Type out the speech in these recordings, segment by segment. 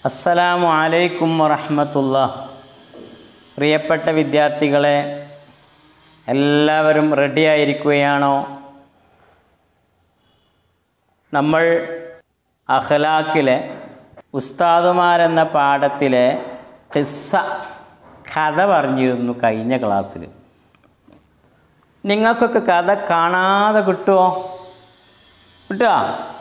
അസ്സലാമു അലൈക്കും വറഹ്മത്തുള്ളാഹി. പ്രിയപ്പെട്ട വിദ്യാർത്ഥികളെ, എല്ലാവരും റെഡിയായിരിക്കുകയാണോ? നമ്മൾ അഖ്ലാഖിലെ ഉസ്താദുമാരെന്ന പാഠത്തിലെ ഖിസ്സ കഥ പറഞ്ഞിരുന്നു കഴിഞ്ഞ ക്ലാസ്സിൽ. നിങ്ങൾക്കൊക്കെ കഥ കാണാതെ കിട്ടുമോ? കിട്ടുമോ?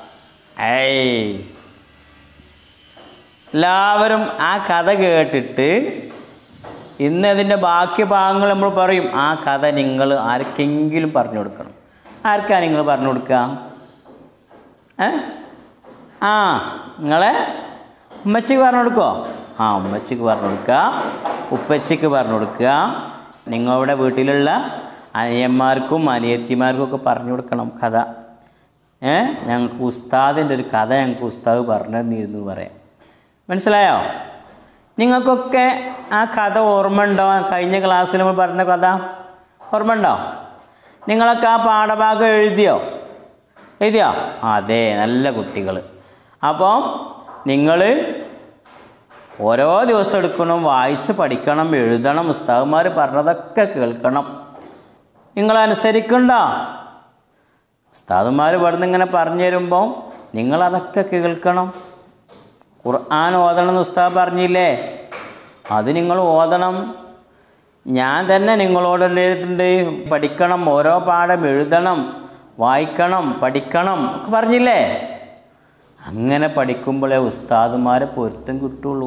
എല്ലാവരും ആ കഥ കേട്ടിട്ട് ഇന്ന് അതിൻ്റെ ബാക്കി ഭാഗങ്ങൾ നമ്മൾ പറയും. ആ കഥ നിങ്ങൾ ആർക്കെങ്കിലും പറഞ്ഞു കൊടുക്കണം. ആർക്കാ നിങ്ങൾ പറഞ്ഞു കൊടുക്കുക? നിങ്ങളെ ഉമ്മച്ചിക്ക് പറഞ്ഞു കൊടുക്കുമോ? ഉമ്മച്ചിക്ക് പറഞ്ഞു കൊടുക്കുക, ഉപ്പച്ചിക്ക് പറഞ്ഞു കൊടുക്കുക, നിങ്ങളുടെ വീട്ടിലുള്ള അനിയന്മാർക്കും അനിയത്തിമാർക്കും ഒക്കെ പറഞ്ഞു കൊടുക്കണം കഥ. ഞങ്ങൾക്ക് ഉസ്താദിൻ്റെ ഒരു കഥ ഞങ്ങൾക്ക് ഉസ്താദ് പറഞ്ഞു തന്നിരുന്നു പറയാം. മനസ്സിലായോ? നിങ്ങൾക്കൊക്കെ ആ കഥ ഓർമ്മ ഉണ്ടോ? കഴിഞ്ഞ ക്ലാസ്സിൽ നമ്മൾ പറഞ്ഞ കഥ ഓർമ്മ ഉണ്ടോ? നിങ്ങളൊക്കെ ആ പാഠഭാഗം എഴുതിയോ? അതെ, നല്ല കുട്ടികൾ. അപ്പോൾ നിങ്ങൾ ഓരോ ദിവസം എടുക്കണം, വായിച്ച് പഠിക്കണം, എഴുതണം, ഉസ്താദുമാർ പറഞ്ഞതൊക്കെ കേൾക്കണം. നിങ്ങളനുസരിക്കണ്ടോ? ഉസ്താദുമാർ ഇവിടുന്ന് ഇങ്ങനെ പറഞ്ഞു തരുമ്പോൾ നിങ്ങളതൊക്കെ കേൾക്കണം. ഖുർആൻ ഓതണം എന്ന് ഉസ്താദ് പറഞ്ഞില്ലേ? അത് നിങ്ങൾ ഓതണം. ഞാൻ തന്നെ നിങ്ങളോട് എഴുതിയിട്ടുണ്ട്, പഠിക്കണം, ഓരോ പാഠം എഴുതണം, വായിക്കണം, പഠിക്കണം ഒക്കെ പറഞ്ഞില്ലേ? അങ്ങനെ പഠിക്കുമ്പോഴേ ഉസ്താദുമാരെ പൊരുത്തം കിട്ടുള്ളൂ.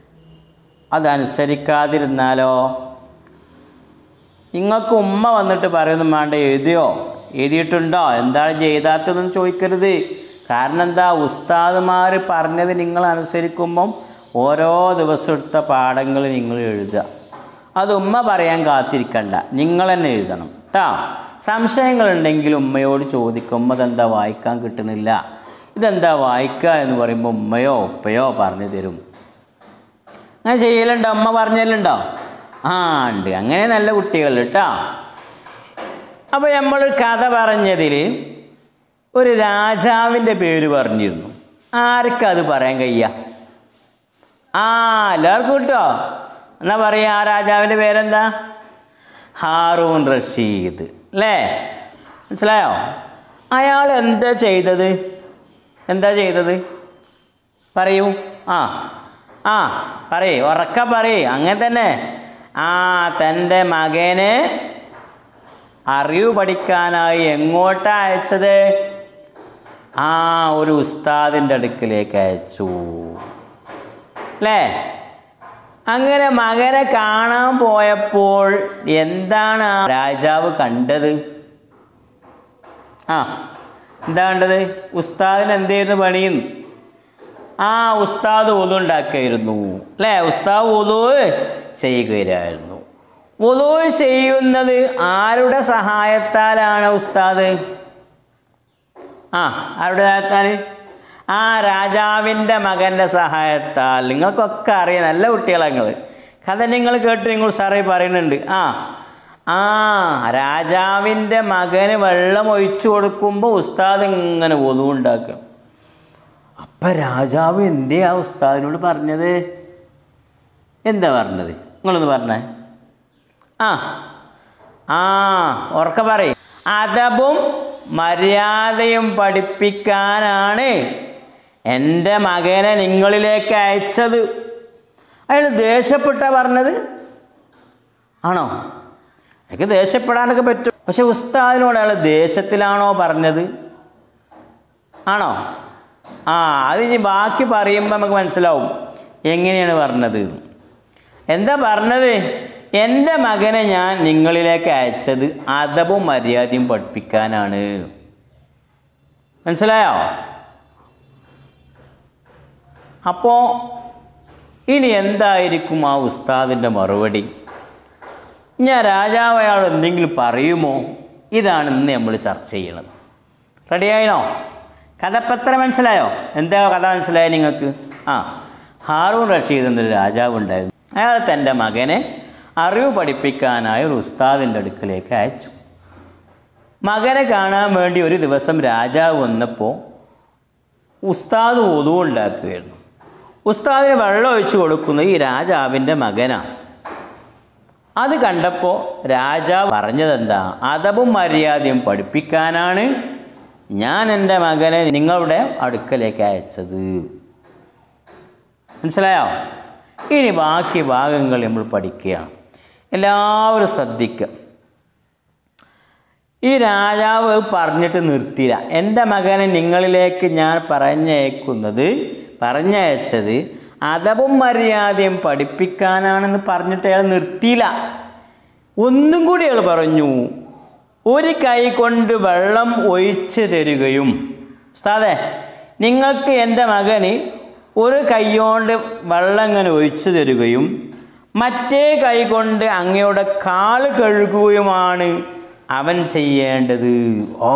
അതനുസരിക്കാതിരുന്നാലോ? നിങ്ങൾക്ക് ഉമ്മ വന്നിട്ട് പറയുന്നു വേണ്ട, എഴുതിയിട്ടുണ്ടോ, എന്താണ് ചെയ്താത്തതെന്ന് ചോദിക്കരുത്. കാരണം എന്താ? ഉസ്താദുമാർ പറഞ്ഞത് നിങ്ങൾ അനുസരിക്കുമ്പം ഓരോ ദിവസം എടുത്ത പാഠങ്ങൾ നിങ്ങൾ എഴുതുക. അത് ഉമ്മ പറയാൻ കാത്തിരിക്കണ്ട, നിങ്ങൾ തന്നെ എഴുതണം കേട്ടോ. സംശയങ്ങളുണ്ടെങ്കിൽ ഉമ്മയോട് ചോദിക്കുമ്പോൾ അതെന്താ വായിക്കാൻ കിട്ടണില്ല, ഇതെന്താ വായിക്കുക എന്ന് പറയുമ്പോൾ ഉമ്മയോ ഉപ്പയോ പറഞ്ഞു തരും. അങ്ങനെ ചെയ്യലുണ്ടോ? ഉമ്മ പറഞ്ഞല്ലുണ്ടോ? ഉണ്ട്. അങ്ങനെ നല്ല കുട്ടികൾ കേട്ടോ. അപ്പോൾ നമ്മൾ കഥ പറഞ്ഞതിൽ ഒരു രാജാവിൻ്റെ പേര് പറഞ്ഞിരുന്നു. ആർക്കത് പറയാൻ കഴിയുക? എല്ലാവർക്കും കിട്ടോ? എന്നാ പറയുക, ആ രാജാവിൻ്റെ പേരെന്താ? ഹാറൂൺ റഷീദ് അല്ലേ? മനസ്സിലായോ? അയാൾ എന്താ ചെയ്തത്? പറയൂ. പറയൂ, ഉറക്ക പറയൂ. അങ്ങനെ തന്നെ. തൻ്റെ മകനെ അറിവ് പഠിക്കാനായി എങ്ങോട്ടാ അയച്ചത്? ഒരു ഉസ്താദിൻ്റെ അടുക്കിലേക്ക് അയച്ചു അല്ലേ? അങ്ങനെ മകനെ കാണാൻ പോയപ്പോൾ എന്താണ് ആ രാജാവ് കണ്ടത്? എന്താ കണ്ടത്? ഉസ്താദിന് എന്തായിരുന്നു പണിയെന്ന്? ഉസ്താദ് വുളു ഉണ്ടാക്കിയിരുന്നു അല്ലേ? ഉസ്താദ് വുളു ചെയ്യുകയായിരുന്നു. വുളു ചെയ്യുന്നത് ആരുടെ സഹായത്താലാണ് ഉസ്താദ്? ആരുടെ സഹായത്താൽ? രാജാവിൻ്റെ മകൻ്റെ സഹായത്താൽ. നിങ്ങൾക്കൊക്കെ അറിയാം, നല്ല കുട്ടികളാണ് നിങ്ങൾ. കഥ നിങ്ങൾ കേട്ട് നിങ്ങൾ സാറേ പറയുന്നുണ്ട്. രാജാവിൻ്റെ മകന് വെള്ളം ഒഴിച്ചു കൊടുക്കുമ്പോൾ ഉസ്താദ് ഇങ്ങനെ വുളു ഉണ്ടാക്കുക. അപ്പം രാജാവ് എന്തേ ആ ഉസ്താദിനോട് പറഞ്ഞത്? എന്താ പറഞ്ഞത്? നിങ്ങളൊന്ന് പറഞ്ഞേ. ഉറക്കെ പറയും. അദബും മര്യാദയും പഠിപ്പിക്കാനാണ് എൻ്റെ മകനെ നിങ്ങളിലേക്ക് അയച്ചത്. അയാൾ ദേഷ്യപ്പെട്ടാ പറഞ്ഞത്? ആണോ? എനിക്ക് ദേഷ്യപ്പെടാനൊക്കെ പറ്റും. പക്ഷെ ഉസ്താദിനോട് അയാൾ ദേഷ്യത്തിലാണോ പറഞ്ഞത്? ആണോ? അത് ഇനി ബാക്കി പറയുമ്പോൾ നമുക്ക് മനസ്സിലാവും എങ്ങനെയാണ് പറഞ്ഞത്. എന്താ പറഞ്ഞത്? എൻ്റെ മകനെ ഞാൻ നിങ്ങളിലേക്ക് അയച്ചത് അദബും മര്യാദയും പഠിപ്പിക്കാനാണ്. മനസ്സിലായോ? അപ്പോൾ ഇനി എന്തായിരിക്കും ആ ഉസ്താദിൻ്റെ മറുപടി? ഞാൻ രാജാവ് അയാൾ എന്തെങ്കിലും പറയുമോ? ഇതാണ് ഇന്ന് നമ്മൾ ചർച്ച ചെയ്യണത്. റെഡിയായിനോ? കഥപ്പത്ര മനസ്സിലായോ? എന്താ കഥ മനസ്സിലായോ നിങ്ങൾക്ക്? ഹാറൂൺ റഷീദ് എന്നൊരു രാജാവ് ഉണ്ടായിരുന്നു. അയാൾ തൻ്റെ മകനെ അറിവ് പഠിപ്പിക്കാനായി ഒരു ഉസ്താദിൻ്റെ അടുക്കിലേക്ക് അയച്ചു. മകനെ കാണാൻ വേണ്ടി ഒരു ദിവസം രാജാവ് വന്നപ്പോൾ ഉസ്താദ് വുളു ഉണ്ടാക്കുകയായിരുന്നു. ഉസ്താദിന് വെള്ളം ഒഴിച്ചു കൊടുക്കുന്നത് ഈ രാജാവിൻ്റെ മകനാണ്. അത് കണ്ടപ്പോൾ രാജാവ് പറഞ്ഞതെന്താ? അദബും മര്യാദയും പഠിപ്പിക്കാനാണ് ഞാൻ എൻ്റെ മകനെ നിങ്ങളുടെ അടുക്കലേക്ക് അയച്ചത്. മനസ്സിലായോ? ഇനി ബാക്കി ഭാഗങ്ങൾ നമ്മൾ പഠിക്കുകയാണ്. എല്ലാവരും ശ്രദ്ധിക്കുക. ഈ രാജാവ് പറഞ്ഞിട്ട് നിർത്തിയില്ല. എൻ്റെ മകനെ നിങ്ങളിലേക്ക് ഞാൻ പറഞ്ഞയച്ചത് അദബും മര്യാദയും പഠിപ്പിക്കാനാണെന്ന് പറഞ്ഞിട്ട് അയാൾ നിർത്തിയില്ല. ഒന്നും കൂടി അയാൾ പറഞ്ഞു, ഒരു കൈ കൊണ്ട് വെള്ളം ഒഴിച്ച് തരികയും, ഉസ്താദേ നിങ്ങൾക്ക് എൻ്റെ മകന് ഒരു കൈ കൊണ്ട് വെള്ളം ഇങ്ങനെ ഒഴിച്ചു തരികയും മറ്റേ കൈ കൊണ്ട് അങ്ങയുടെ കാല് കഴുകുകയുമാണ് അവൻ ചെയ്യേണ്ടത്. ഓ,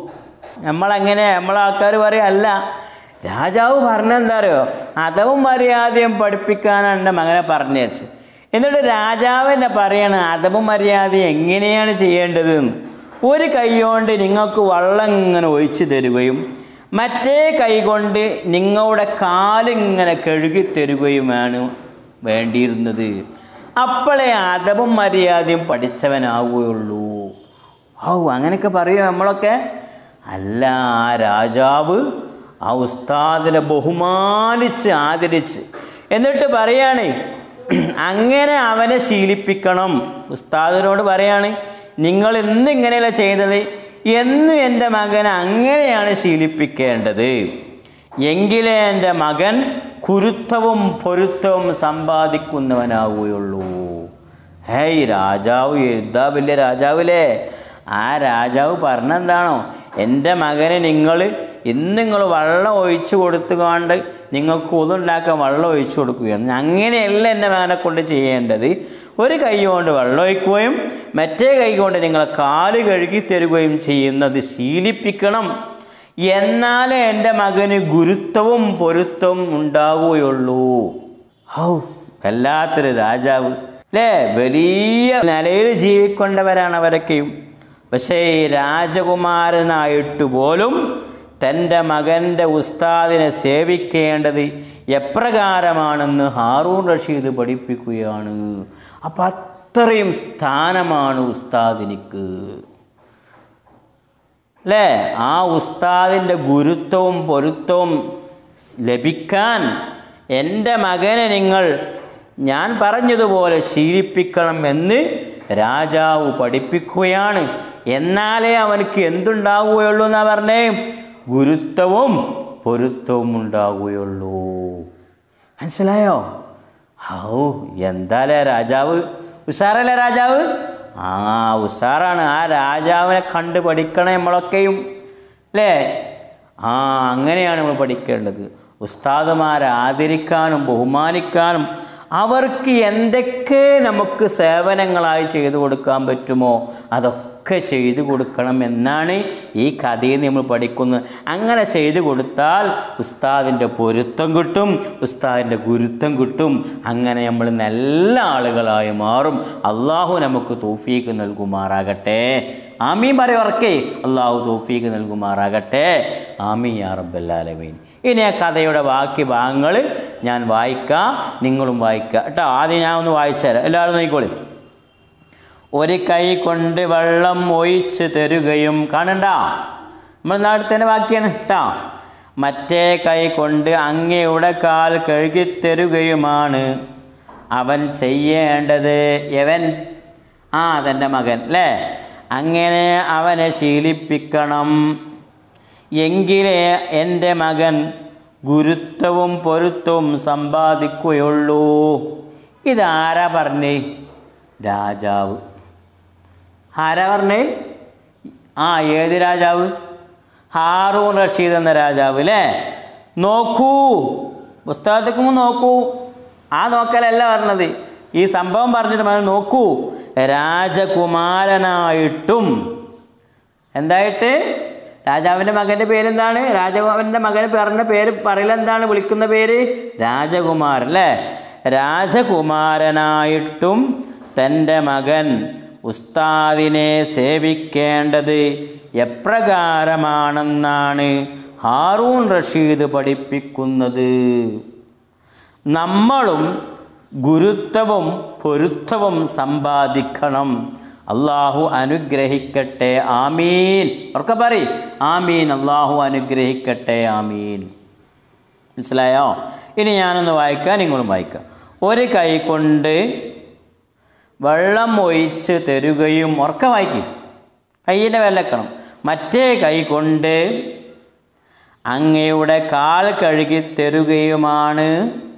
നമ്മളെ ആൾക്കാർ പറയും, അല്ല രാജാവ് പറഞ്ഞെന്താ അറിയോ? അദബും മര്യാദയും പഠിപ്പിക്കാനാണ് എൻ്റെ മകനെ പറഞ്ഞയച്ച്. എന്നിട്ട് രാജാവിനെ പറയണം അദബും മര്യാദയും എങ്ങനെയാണ് ചെയ്യേണ്ടതെന്ന്. ഒരു കൈ കൊണ്ട് നിങ്ങൾക്ക് വെള്ളം ഇങ്ങനെ ഒഴിച്ചു തരികയും മറ്റേ കൈ കൊണ്ട് നിങ്ങളുടെ കാലിങ്ങനെ കഴുകി തരികയുമാണ് വേണ്ടിയിരുന്നത്. അപ്പോഴേ അദബും മര്യാദയും പഠിച്ചവനാവുകയുള്ളൂ. അങ്ങനെയൊക്കെ പറയുമോ നമ്മളൊക്കെ? അല്ല, ആ രാജാവ് ആ ഉസ്താദിനെ ബഹുമാനിച്ച് ആദരിച്ച് എന്നിട്ട് പറയാണ് അങ്ങനെ അവനെ ശീലിപ്പിക്കണം. ഉസ്താദിനോട് പറയാണ്, നിങ്ങൾ ഇന്ന് ഇങ്ങനെയല്ല ചെയ്തത്, എന്ന് എൻ്റെ മകനെ അങ്ങനെയാണ് ശീലിപ്പിക്കേണ്ടത്, എങ്കിലേ എൻ്റെ മകൻ കുരുത്തവും പൊരുത്തവും സമ്പാദിക്കുന്നവനാവുകയുള്ളൂ. ഹേയ് രാജാവ്, എന്താ വലിയ രാജാവില്ലേ? ആ രാജാവ് പറഞ്ഞെന്താണോ, എൻ്റെ മകനെ നിങ്ങൾ വെള്ളം ഒഴിച്ചു കൊടുത്തുകൊണ്ട് നിങ്ങൾക്ക് ഒന്നുണ്ടാക്കാൻ വെള്ളം ഒഴിച്ചു കൊടുക്കുകയാണ്. അങ്ങനെയല്ല എൻ്റെ മകനെ കൊണ്ട് ചെയ്യേണ്ടത്. ഒരു കൈ കൊണ്ട് വെള്ളം ഒഴിക്കുകയും മറ്റേ കൈ കൊണ്ട് നിങ്ങളെ കാല് കഴുകി തരുകയും ചെയ്യുന്നത് ശീലിപ്പിക്കണം. എന്നാലേ എൻ്റെ മകന് ഗുരുത്വവും പൊരുത്തവും ഉണ്ടാവുകയുള്ളൂ. വല്ലാത്തൊരു രാജാവ് അല്ലേ? വലിയ നിലയിൽ ജീവിക്കൊണ്ടവരാണ് അവരൊക്കെയും. പക്ഷേ രാജകുമാരനായിട്ട് പോലും തൻ്റെ മകൻ്റെ ഉസ്താദിനെ സേവിക്കേണ്ടത് എപ്രകാരമാണെന്ന് ഹാറൂൺ റഷീദ് പഠിപ്പിക്കുകയാണ്. അപ്പം അത്രയും സ്ഥാനമാണ് ഉസ്താദിനിക്ക് അല്ലേ? ആ ഉസ്താദിൻ്റെ ഗുരുത്വവും പൊരുത്തവും ലഭിക്കാൻ എൻ്റെ മകനെ ഞാൻ പറഞ്ഞതുപോലെ ശീലിപ്പിക്കണം എന്ന് രാജാവ് പഠിപ്പിക്കുകയാണ്. എന്നാലേ അവനക്ക് എന്തുണ്ടാവുകയുള്ളൂ എന്നാ പറഞ്ഞേ? ഗുരുത്വവും പൊരുത്തവും ഉണ്ടാവുകയുള്ളൂ. മനസ്സിലായോ? എന്താലേ രാജാവ് ഉഷാറല്ലേ രാജാവ്? ഉഷാറാണ്. ആ രാജാവിനെ കണ്ട് പഠിക്കണം നമ്മളൊക്കെയും അല്ലേ? അങ്ങനെയാണ് നമ്മൾ പഠിക്കേണ്ടത്. ഉസ്താദുമാരെ ആദരിക്കാനും ബഹുമാനിക്കാനും അവർക്ക് എന്തൊക്കെ നമുക്ക് സേവനങ്ങളായി ചെയ്തു കൊടുക്കാൻ പറ്റുമോ അതൊക്കെ ചെയ്തു കൊടുക്കണം എന്നാണ് ഈ കഥയിൽ നമ്മൾ പഠിക്കുന്നത്. അങ്ങനെ ചെയ്തു കൊടുത്താൽ ഉസ്താദിൻ്റെ പൊരുത്തം കിട്ടും, ഉസ്താദിൻ്റെ ഗുരുത്വം കിട്ടും. അങ്ങനെ നമ്മൾ നല്ല ആളുകളായി മാറും. അള്ളാഹു നമുക്ക് തൗഫീഖ് നൽകുമാറാകട്ടെ. ആമീൻ പറയുറക്കെ. അള്ളാഹു തൗഫീഖ് നൽകുമാറാകട്ടെ. ആമീൻ യാ റബ്ബൽ ആലമീൻ. ഇനി ആ കഥയുടെ ബാക്കി ഭാഗങ്ങൾ ഞാൻ വായിക്കാം, നിങ്ങളും വായിക്കുക കേട്ടോ. ആദ്യം ഞാൻ ഒന്ന് വായിച്ചു തരാം, എല്ലാവരും നോക്കിക്കോളി. ഒരു കൈ കൊണ്ട് വെള്ളം ഒഴിച്ച് തരുകയും, കാണണ്ട നമ്മൾ നാട്ടിൽ വാക്കിയാണ് കേട്ടോ. മറ്റേ കൈ കൊണ്ട് അങ്ങയുടെ കാൽ കഴുകിത്തരുകയുമാണ് അവൻ ചെയ്യേണ്ടത്. തൻ്റെ മകൻ അല്ലേ? അങ്ങനെ അവനെ ശീലിപ്പിക്കണം, എങ്കിലേ എൻ്റെ മകൻ ഗുരുത്വവും പൊരുത്തവും സമ്പാദിക്കുകയുള്ളൂ. ഇതാരാ പറഞ്ഞേ? രാജാവ്. ആരാ പറഞ്ഞേ? ഏത് രാജാവ്? ഹാറൂൺ റഷീദ് എന്ന രാജാവ് അല്ലേ? നോക്കൂ, പുസ്തകത്തേക്ക് നോക്കൂ. നോക്കലല്ല പറഞ്ഞത്, ഈ സംഭവം പറഞ്ഞിട്ട് നോക്കൂ. രാജകുമാരനായിട്ടും എന്തായിട്ട്? രാജാവിൻ്റെ മകൻ്റെ പേരെന്താണ്? രാജാവിൻ്റെ മകന് പറഞ്ഞ പേര് പറയിലെന്താണ്? വിളിക്കുന്ന പേര് രാജകുമാരൻ അല്ലേ? രാജകുമാരനായിട്ടും തൻ്റെ മകൻ ഉസ്താദിനെ സേവിക്കേണ്ടത് എപ്രകാരമാണെന്നാണ് ഹാറൂൺ റഷീദ് പഠിപ്പിക്കുന്നത്. നമ്മളും ഗുരുത്വവും പൊരുത്തവും സമ്പാദിക്കണം. അള്ളാഹു അനുഗ്രഹിക്കട്ടെ, ആമീൻ. ഉറക്കെ പറയ്, ആമീൻ. അള്ളാഹു അനുഗ്രഹിക്കട്ടെ, ആമീൻ. മനസ്സിലായോ? ഇനി ഞാനൊന്ന് വായിക്കാം, നിങ്ങളും വായിക്കാം. ഒരു കൈ കൊണ്ട് വെള്ളം ഒഴിച്ച് തരുകയും, ഉറക്കെ വായിക്കും, കയ്യിൻ്റെ വിരലക്കണം. മറ്റേ കൈ കൊണ്ട് അങ്ങയുടെ കാൽ കഴുകി തരുകയുമാണ്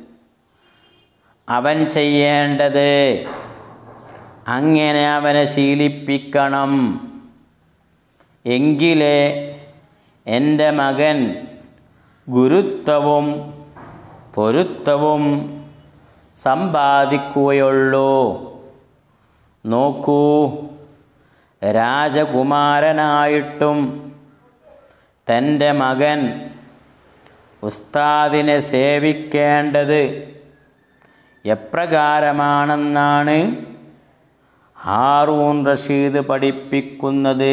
അവൻ ചെയ്യേണ്ടത്. അങ്ങനെ അവനെ ശീലിപ്പിക്കണം. എങ്കിലേ എൻ്റെ മകൻ ഗുരുത്വവും പൊരുത്തവും സമ്പാദിക്കുകയുള്ളൂ. നോക്കൂ, രാജകുമാരനായിട്ടും തൻ്റെ മകൻ ഉസ്താദിനെ സേവിക്കേണ്ടത് എപ്രകാരമാണെന്നാണ് ഹാറൂൺ റഷീദ് പഠിപ്പിക്കുന്നത്.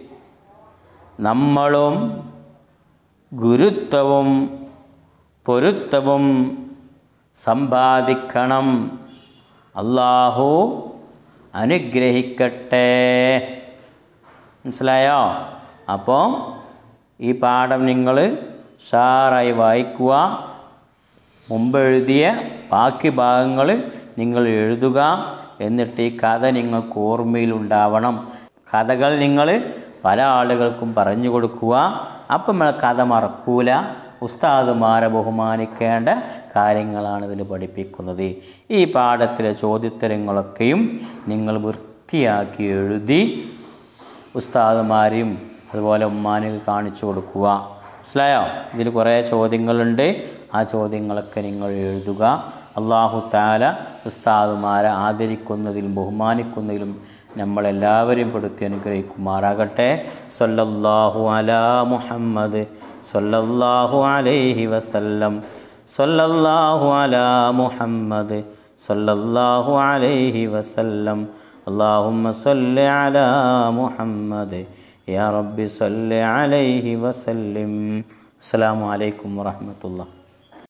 നമ്മളും ഗുരുത്വവും പൊരുത്തവും സമ്പാദിക്കണം. അല്ലാഹു അനുഗ്രഹിക്കട്ടെ. മനസ്സിലായോ? അപ്പോൾ ഈ പാഠം നിങ്ങൾ ഉഷാറായി വായിക്കുക. മുമ്പ് എഴുതിയ ബാക്കി ഭാഗങ്ങൾ നിങ്ങൾ എഴുതുക. എന്നിട്ട് ഈ കഥ നിങ്ങൾക്ക് ഓർമ്മയിലുണ്ടാവണം. കഥകൾ നിങ്ങൾ പല ആളുകൾക്കും പറഞ്ഞു കൊടുക്കുക. അപ്പം നമ്മൾ കഥ മറക്കൂല. ഉസ്താദുമാരെ ബഹുമാനിക്കേണ്ട കാര്യങ്ങളാണ് ഇതിൽ പഠിപ്പിക്കുന്നത്. ഈ പാഠത്തിലെ ചോദ്യോത്തരങ്ങളൊക്കെയും നിങ്ങൾ വൃത്തിയാക്കി എഴുതി ഉസ്താദുമാരെയും അതുപോലെ ഉമ്മാനെയും കാണിച്ചു കൊടുക്കുക. മനസ്സിലായോ? ഇതിൽ കുറേ ചോദ്യങ്ങളുണ്ട്. ആ ചോദ്യങ്ങളൊക്കെ നിങ്ങൾ എഴുതുക. അല്ലാഹു തആല ഉസ്താദുമാരെ ആദരിക്കുന്നതിലും ബഹുമാനിക്കുന്നതിലും നമ്മളെല്ലാവരെയും പെടുത്തി അനുഗ്രഹിക്കുമാറാകട്ടെ. സല്ലല്ലാഹു അലാ മുഹമ്മദ് സല്ലല്ലാഹു അലൈഹി വസല്ലം. സല്ലല്ലാഹു അലാ മുഹമ്മദ് സല്ലല്ലാഹു അലൈഹി വസല്ലം. അല്ലാഹുമ്മ സല്ലി അലാ മുഹമ്മദ് യാ റബ്ബി സല്ലി അലൈഹി വസല്ലിം. അസ്സലാമു അലൈക്കും വറഹ്മത്തുള്ളാഹി.